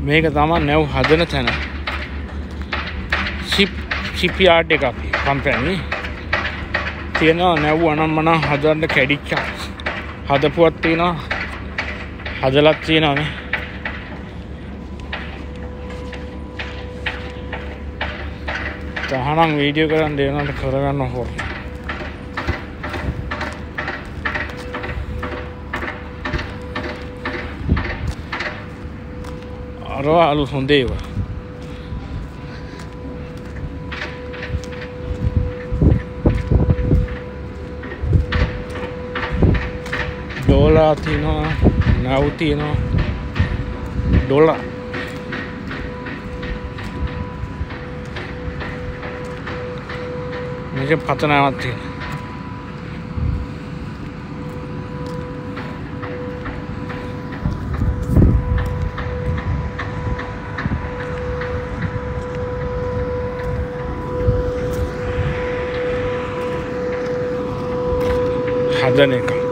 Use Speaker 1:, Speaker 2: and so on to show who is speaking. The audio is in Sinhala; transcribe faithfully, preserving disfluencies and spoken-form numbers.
Speaker 1: මේක තමයි නැව් හදන තැන. ෂිප් ෂිප්යාඩ් එක අපි කම්පැනි තියෙනවා නැව් අනම්මන හදන්න කැඩිච්ච හදපුවක් තියෙනවා හදලත් තියෙනවානේ. තහනම් වීඩියෝ කරන් දෙනවට කරගන්න හොර. අරවා අලු හොඳ ඒවා. ඩෝලා තියෙනවා නැව් තියෙනවා ඩෝලා මේක පතනාවක් තියෙනවා. හදන එක